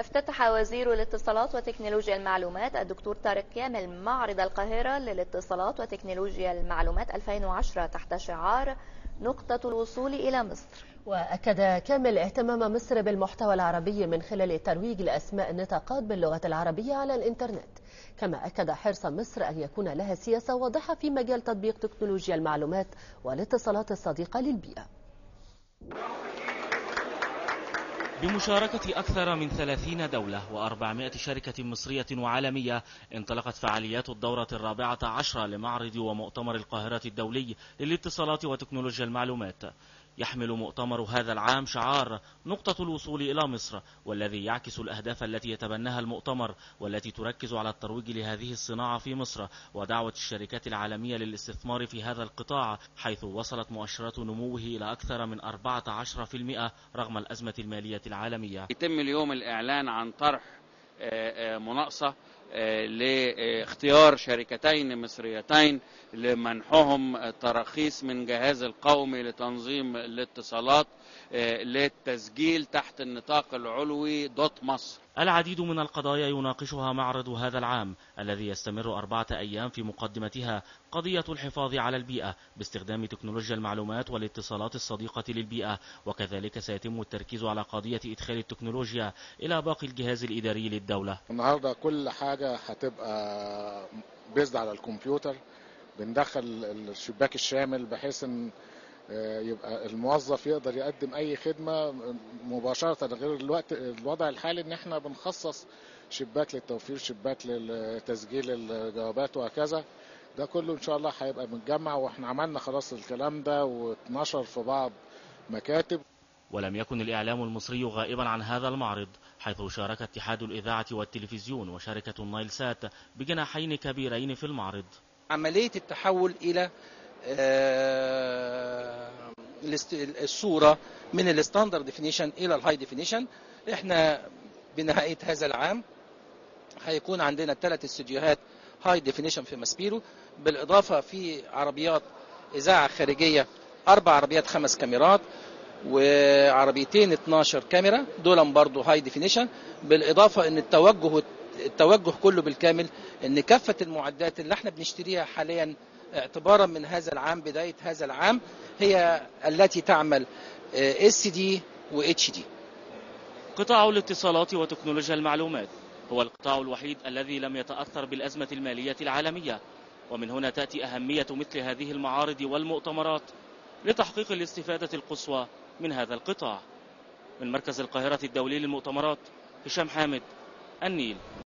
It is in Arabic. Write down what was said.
افتتح وزير الاتصالات وتكنولوجيا المعلومات الدكتور طارق كامل معرض القاهرة للاتصالات وتكنولوجيا المعلومات 2010 تحت شعار نقطة الوصول إلى مصر. وأكد كامل اهتمام مصر بالمحتوى العربي من خلال الترويج لأسماء النطاقات باللغة العربية على الإنترنت، كما أكد حرص مصر أن يكون لها سياسة واضحة في مجال تطبيق تكنولوجيا المعلومات والاتصالات الصديقة للبيئة. بمشاركة أكثر من 30 دولة و400 شركة مصرية وعالمية انطلقت فعاليات الدورة 14 لمعرض ومؤتمر القاهرة الدولي للاتصالات وتكنولوجيا المعلومات. يحمل مؤتمر هذا العام شعار نقطة الوصول إلى مصر، والذي يعكس الأهداف التي يتبناها المؤتمر والتي تركز على الترويج لهذه الصناعة في مصر ودعوة الشركات العالمية للاستثمار في هذا القطاع، حيث وصلت مؤشرات نموه إلى أكثر من 14% رغم الأزمة المالية العالمية. يتم اليوم الإعلان عن طرح مناقصة لاختيار شركتين مصريتين لمنحهم تراخيص من جهاز القومي لتنظيم الاتصالات للتسجيل تحت النطاق العلوي .مصر. العديد من القضايا يناقشها معرض هذا العام الذي يستمر 4 أيام، في مقدمتها قضية الحفاظ على البيئة باستخدام تكنولوجيا المعلومات والاتصالات الصديقة للبيئة، وكذلك سيتم التركيز على قضية إدخال التكنولوجيا إلى باقي الجهاز الإداري للدولة. النهارده كل حاجة هتبقى بيزد على الكمبيوتر، بندخل الشباك الشامل بحيث ان يبقى الموظف يقدر يقدم اي خدمة مباشرة، غير الوضع الحالي ان احنا بنخصص شباك للتوفير، شباك لتسجيل الجوابات وهكذا. ده كله ان شاء الله هيبقى متجمع، واحنا عملنا خلاص الكلام ده واتنشر في بعض مكاتب. ولم يكن الإعلام المصري غائبا عن هذا المعرض، حيث شارك اتحاد الإذاعة والتلفزيون وشركة النايل سات بجناحين كبيرين في المعرض. عملية التحول إلى الصورة من الستاندرد ديفينيشن إلى الهاي ديفينيشن. احنا بنهاية هذا العام هيكون عندنا 3 استوديوهات هاي ديفينيشن في ماسبيرو، بالإضافة في عربيات إذاعة خارجية 4 عربيات 5 كاميرات وعربيتين 12 كاميرا، دول برضو هاي ديفينيشن. بالإضافة ان التوجه كله بالكامل ان كافة المعدات اللي احنا بنشتريها حاليا اعتبارا من هذا العام، بداية هذا العام، هي التي تعمل SD و HD. قطاع الاتصالات وتكنولوجيا المعلومات هو القطاع الوحيد الذي لم يتأثر بالأزمة المالية العالمية، ومن هنا تأتي أهمية مثل هذه المعارض والمؤتمرات لتحقيق الاستفادة القصوى من هذا القطاع. من مركز القاهرة الدولي للمؤتمرات، هشام حامد، النيل.